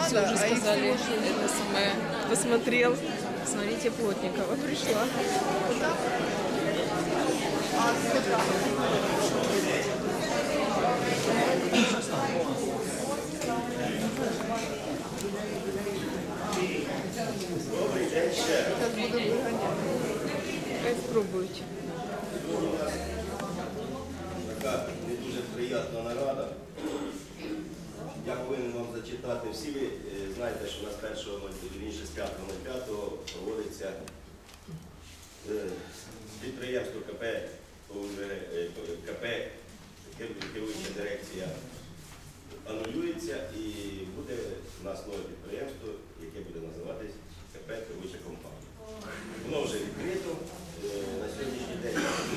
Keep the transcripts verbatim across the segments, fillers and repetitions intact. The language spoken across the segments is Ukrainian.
все уже сказали, это самое, посмотрел. Смотрите, Плотникова пришла. Сейчас буду выгонять. Хай спробуйте. Така не дуже приємна нарада. Я повинен вам зачитати. Всі ви знаєте, що у нас першого, вірніше з п'ятого п'ятого проводиться підприємство КП, КП, керуюча дирекція анулюється і буде у нас нове підприємство, яке буде називатись КП керуюча компанія. Воно вже відкрито. На сьогоднішній день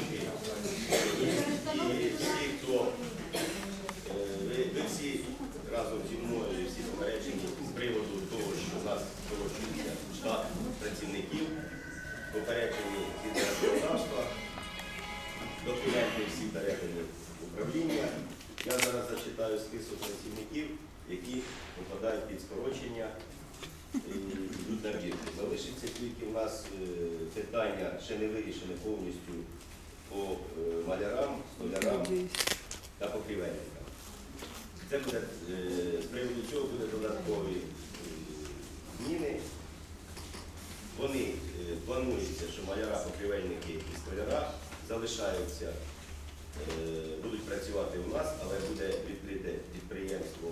і всі, хто ви, ви всі разом зі мною, всі попереджені з приводу того, що у нас скорочується штат працівників, попереджені згідно законодавства, документи всі передані в управління. Я зараз зачитаю список працівників, які попадають під скорочення і йдуть на бірку. Залишиться тільки в нас питання, ще не вирішене повністю по малярам, столярам та покрівельникам. Це буде, з приводу цього буде додаткові зміни. Вони плануються, що маляра, покрівельники і столяра залишаються, будуть працювати у нас, але буде відкрите підприємство,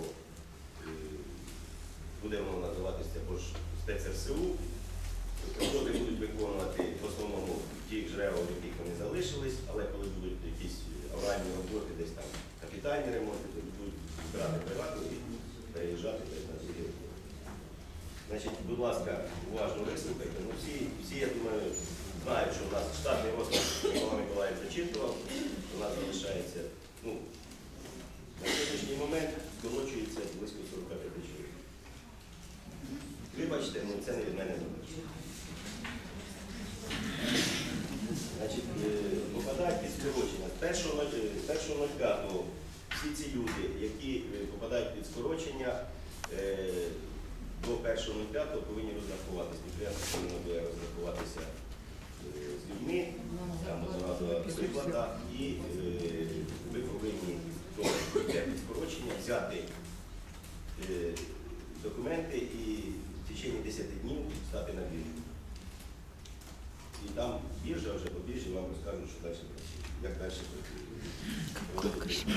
буде воно називатися також спецРСУ. Роботи будуть виконувати в основному ті джерела, в яких вони залишились, але коли будуть якісь аварійні роботи, десь там капітальні ремонти, то будуть збирати приватну і переїжджати на ці роботи. Значить, будь ласка, уважно вислухайте. Ну, всі, всі, я думаю, знають, що у нас штатний розклад Микола Миколаївич зачитував, що у нас залишається, ну, на сьогоднішній момент скорочується близько сорок п'ять чоловік. Вибачте, ну це не від мене залежить. Значить, попадають під скорочення. З першого п'ятого всі ці люди, які попадають під скорочення, до першого п'ятого повинні розрахуватися. Підприємство повинно буде розрахуватися з людьми, там одразу виплата, і ви повинні до під скорочення взяти документи і в течение десяти днів стати на біржу. І там біржа, вже по біржі вам розкажуть, що далі працює. Як далі працює.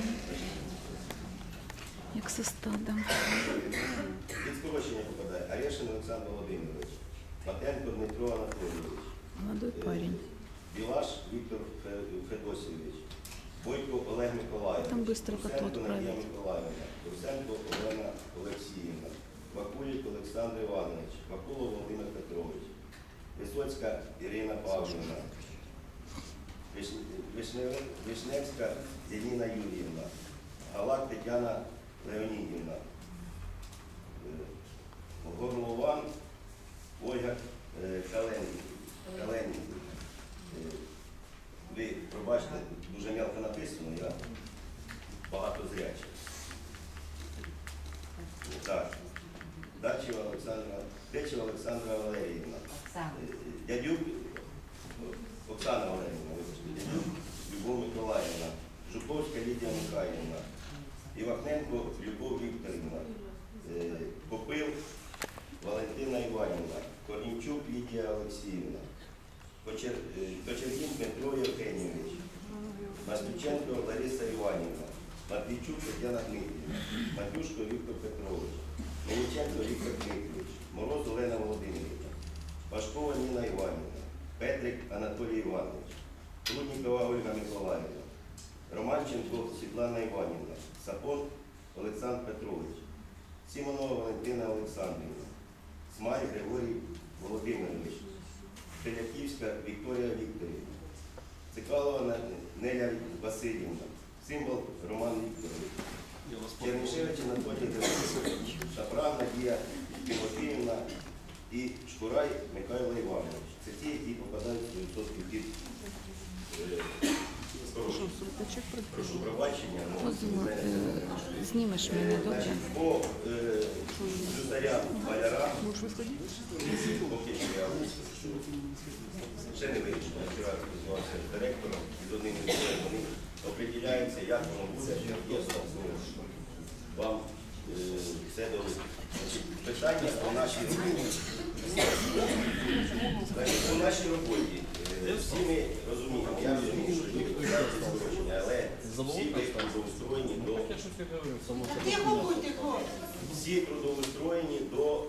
Як со стадом. Під скорочення попадає Орешин Олександр Володимирович, Матенко Дмитро Анатолійович, Молодой парень. Білаш Віктор Федосійович, Бойко Олег Миколаївич, Там быстро коту Надія отправить. Миколаївна, Русенко Олена Олексіївна, Вакулік Олександр Іванович, Вакулов Володимир Петрович, Висоцька Ірина Павлівна, Вишневська Яніна Юріївна, Галак Тетяна Леонідівна, Горлован Ольга Каленівна. Ви пробачте, дуже мелко написано, я багато зрячий. Так. Дачева Олександра, Дечева Олександра Валеріївна, Дядюк Оксана Валеріївна, Дядюк Любов Миколаївна, Жуковська Лідія Михайлівна, Івахненко Любов Вікторівна, Попил Валентина Іванівна, Корнівчук Лідія Олексіївна, Кочергін Дмитро Євгенійович, Мастюченко Лариса Іванівна, Матвійчук Тетяна Дмитрівна, Матюшко Віктор Петрович, Мельниченко Віктор Дмитрович, Мороз Олена Володимирівна, Пашкова Ніна Іванівна, Петрик Анатолій Іванович, Труднікова Ольга Миколаївна, Романченко Світлана Іванівна, Сапон Олександр Петрович, Сімонова Валентина Олександрівна, Смаль Григорій Володимирович, Теляківська Вікторія Вікторівна, Цикалова Неля Васильівна, Символ Роман Вікторович, Чернишевич Анатолій Григорович, Шапран Надія Тимофіївна і Шкурай Михайло Іванович. Це ті, які попадають сто відсотків під скорочення. Прошу пробачення. Знімеш мене, добре? По слюсарям, малярам, поки що я ще не вирішено. Я вчора спілкувався з директором і з одним із них, вони определяються, як воно буде, є основно. Вам е, все дали. Питання по нашій роботі. Значить, по нашій роботі. Е, всі ми розуміємо, я розумію, що є скорочення, але всі ми трудоустроєні до всі трудоустроєні до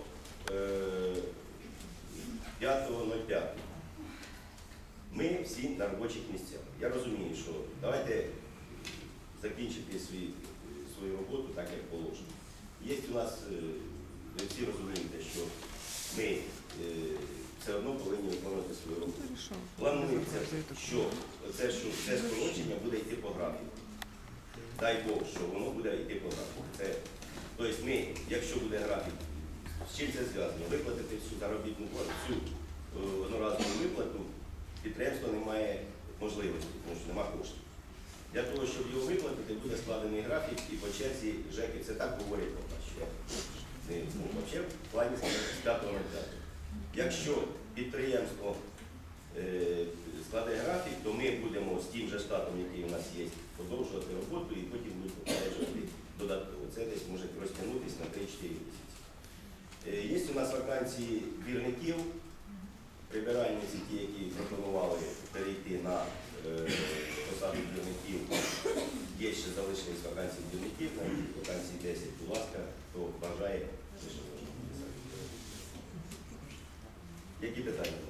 п'ятого нуль п'ятого. Ми всі на робочих місцях. Я розумію, що давайте закінчити свій, свою роботу так, як положено. Є у нас, ви всі розумієте, що ми е, все одно повинні виконувати свою роботу. Планується, що це, що це скорочення буде йти по графіку. Дай Бог, що воно буде йти по графіку. Це, тобто ми, якщо буде графік, з чим це зв'язано? Виплатити всю заробітну плату, всю е, одноразову виплату, підприємство не має можливості, тому що немає коштів. Для того, щоб його виплатити, буде складений графік і по черзі ЖЕКи. Це так говорять поки що. Не, ну, взагалі, в плані з п'ятого нуль п'ятого. Якщо підприємство е, складе графік, то ми будемо з тим же штатом, який у нас є, продовжувати роботу і потім будемо попереджувати додатково. Це десь може розтягнутися на три-чотири місяці. Е, є у нас вакансії двірників, прибиральниці, ті, які пропонували перейти на е, посаду двірників. Є ще залишились вакансії двірників, на вакансії десять, будь ласка, хто бажає, лише можна написати. Які питання?